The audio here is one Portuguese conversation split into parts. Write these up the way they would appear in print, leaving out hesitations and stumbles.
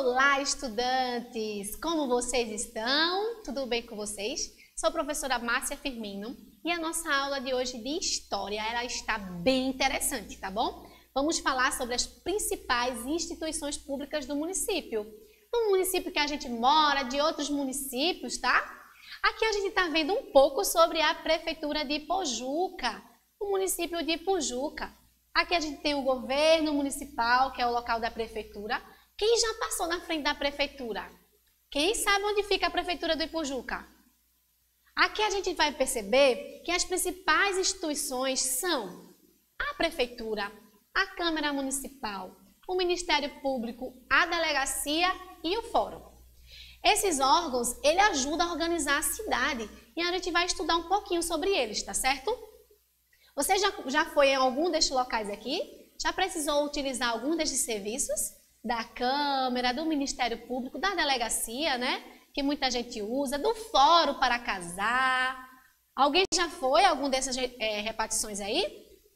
Olá, estudantes! Como vocês estão? Tudo bem com vocês? Sou a professora Márcia Firmino e a nossa aula de hoje de História, ela está bem interessante, tá bom? Vamos falar sobre as principais instituições públicas do município. No município que a gente mora, de outros municípios, tá? Aqui a gente está vendo um pouco sobre a Prefeitura de Ipojuca, o município de Ipojuca. Aqui a gente tem o governo municipal, que é o local da prefeitura. Quem já passou na frente da prefeitura? Quem sabe onde fica a prefeitura do Ipojuca? Aqui a gente vai perceber que as principais instituições são a prefeitura, a Câmara Municipal, o Ministério Público, a delegacia e o fórum. Esses órgãos, ele ajudam a organizar a cidade e a gente vai estudar um pouquinho sobre eles, tá certo? Você já foi em algum destes locais aqui? Já precisou utilizar algum destes serviços? Da Câmara, do Ministério Público, da delegacia, né? Que muita gente usa, do fórum para casar. Alguém já foi a algum dessas repartições aí?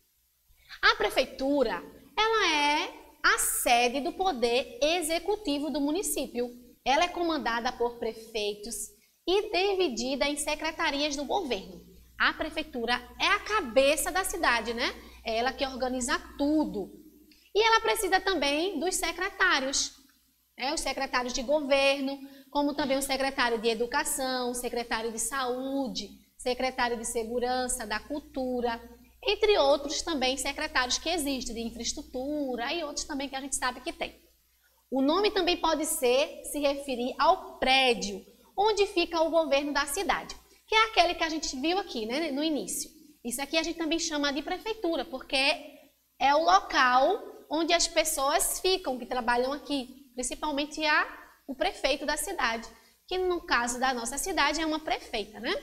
A prefeitura, ela é a sede do poder executivo do município. Ela é comandada por prefeitos e dividida em secretarias do governo. A prefeitura é a cabeça da cidade, né? É ela que organiza tudo. E ela precisa também dos secretários, os secretários de governo, como também o secretário de educação, secretário de saúde, secretário de segurança, da cultura, entre outros também secretários que existem, de infraestrutura e outros também que a gente sabe que tem. O nome também pode se referir ao prédio onde fica o governo da cidade, que é aquele que a gente viu aqui, né, no início. Isso aqui a gente também chama de prefeitura, porque é o local onde as pessoas ficam, que trabalham aqui, principalmente o prefeito da cidade, que no caso da nossa cidade é uma prefeita, né?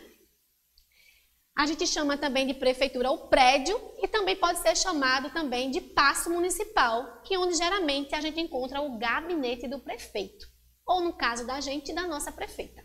A gente chama também de prefeitura o prédio e também pode ser chamado também de paço municipal, que é onde geralmente a gente encontra o gabinete do prefeito, ou no caso da gente, da nossa prefeita.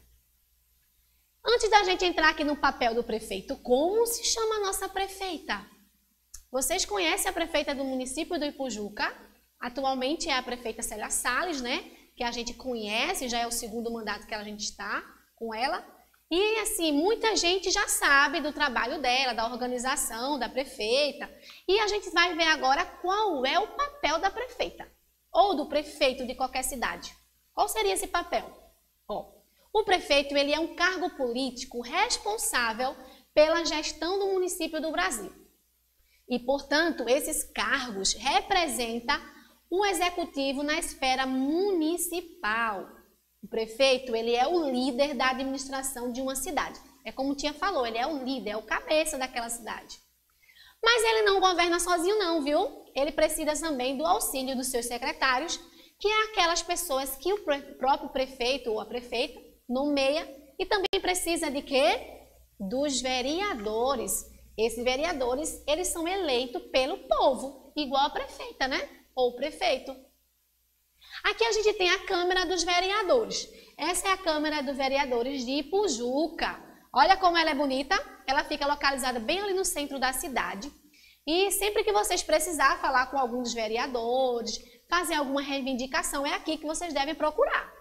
Antes da gente entrar aqui no papel do prefeito, como se chama a nossa prefeita? Vocês conhecem a prefeita do município do Ipojuca? Atualmente é a prefeita Célia Salles, né? Que a gente conhece, já é o segundo mandato que a gente está com ela. E assim, muita gente já sabe do trabalho dela, da organização da prefeita. E a gente vai ver agora qual é o papel da prefeita, ou do prefeito de qualquer cidade. Qual seria esse papel? O prefeito, ele é um cargo político responsável pela gestão do município do Brasil. E, portanto, esses cargos representam o executivo na esfera municipal. O prefeito, ele é o líder da administração de uma cidade. É como o Tia falou, ele é o líder, é o cabeça daquela cidade. Mas ele não governa sozinho não, viu? Ele precisa também do auxílio dos seus secretários, que é aquelas pessoas que o próprio prefeito ou a prefeita nomeia, e também precisa de quê? Dos vereadores. Esses vereadores, eles são eleitos pelo povo, igual a prefeita, né? Ou prefeito. Aqui a gente tem a Câmara dos Vereadores. Essa é a Câmara dos Vereadores de Ipojuca. Olha como ela é bonita. Ela fica localizada bem ali no centro da cidade. E sempre que vocês precisarem falar com algum dos vereadores, fazer alguma reivindicação, é aqui que vocês devem procurar.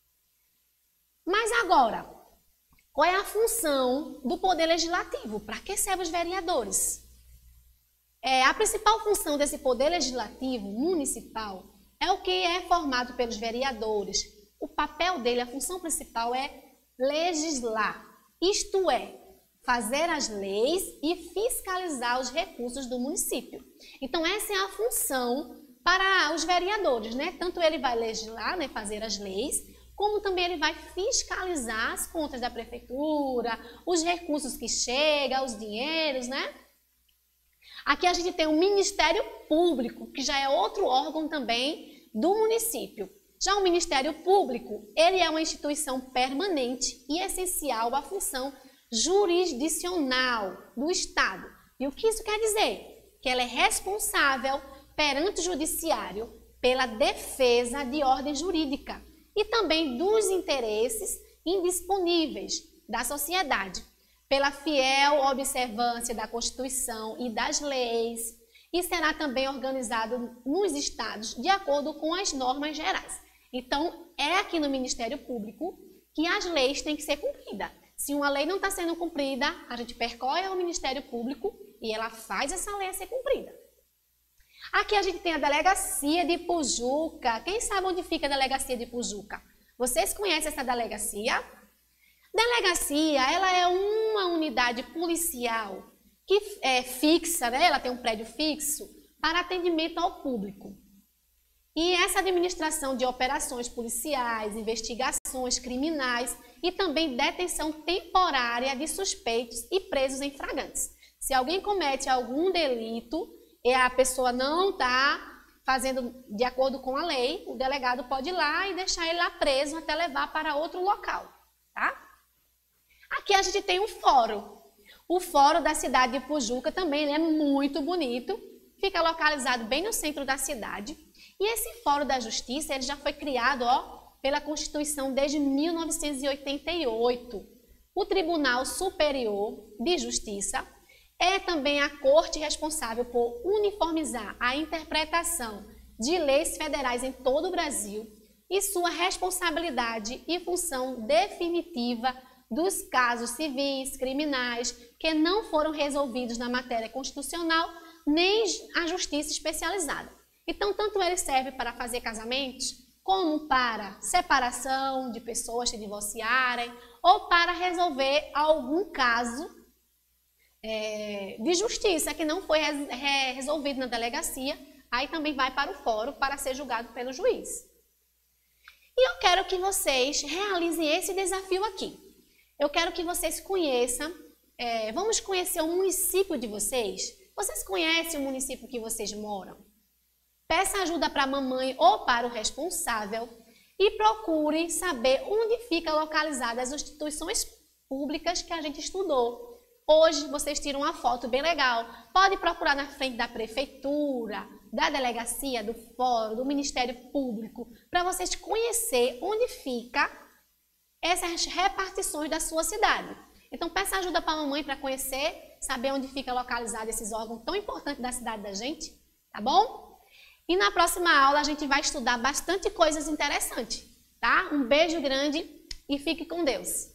Mas agora, qual é a função do Poder Legislativo? Para que servem os vereadores? A principal função desse Poder Legislativo municipal é o que é formado pelos vereadores. O papel dele, a função principal é legislar, isto é, fazer as leis e fiscalizar os recursos do município. Então, essa é a função para os vereadores, né? Tanto ele vai legislar, né, fazer as leis, como também ele vai fiscalizar as contas da prefeitura, os recursos que chegam, os dinheiros, né? Aqui a gente tem o Ministério Público, que já é outro órgão também do município. Já o Ministério Público, ele é uma instituição permanente e essencial à função jurisdicional do Estado. E o que isso quer dizer? Que ela é responsável perante o judiciário pela defesa de ordem jurídica e também dos interesses indisponíveis da sociedade, pela fiel observância da Constituição e das leis, e será também organizado nos estados de acordo com as normas gerais. Então, é aqui no Ministério Público que as leis têm que ser cumpridas. Se uma lei não está sendo cumprida, a gente percorre ao Ministério Público e ela faz essa lei ser cumprida. Aqui a gente tem a Delegacia de Pujuca. Quem sabe onde fica a Delegacia de Pujuca? Vocês conhecem essa delegacia? Delegacia, ela é uma unidade policial que é fixa, né? Ela tem um prédio fixo para atendimento ao público. E essa administração de operações policiais, investigações criminais e também detenção temporária de suspeitos e presos em flagrantes. Se alguém comete algum delito e a pessoa não está fazendo de acordo com a lei, o delegado pode ir lá e deixar ele lá preso até levar para outro local, tá? Aqui a gente tem um fórum. O fórum da cidade de Pujuca também é muito bonito, fica localizado bem no centro da cidade. E esse Fórum da Justiça ele já foi criado pela Constituição desde 1988. O Tribunal Superior de Justiça é também a corte responsável por uniformizar a interpretação de leis federais em todo o Brasil e sua responsabilidade e função definitiva dos casos civis, criminais, que não foram resolvidos na matéria constitucional nem a justiça especializada. Então, tanto ele serve para fazer casamentos, como para separação de pessoas se divorciarem, ou para resolver algum caso de justiça que não foi resolvido na delegacia, aí também vai para o fórum para ser julgado pelo juiz. E eu quero que vocês realizem esse desafio aqui. Eu quero que vocês conheçam, vamos conhecer o município de vocês. Vocês conhecem o município que vocês moram? Peça ajuda para a mamãe ou para o responsável e procure saber onde fica localizada as instituições públicas que a gente estudou. Hoje vocês tiram uma foto bem legal. Pode procurar na frente da prefeitura, da delegacia, do fórum, do Ministério Público, para vocês conhecer onde fica essas repartições da sua cidade. Então peça ajuda para a mamãe para conhecer, saber onde fica localizado esses órgãos tão importantes da cidade da gente, tá bom? E na próxima aula a gente vai estudar bastante coisas interessantes, tá? Um beijo grande e fique com Deus!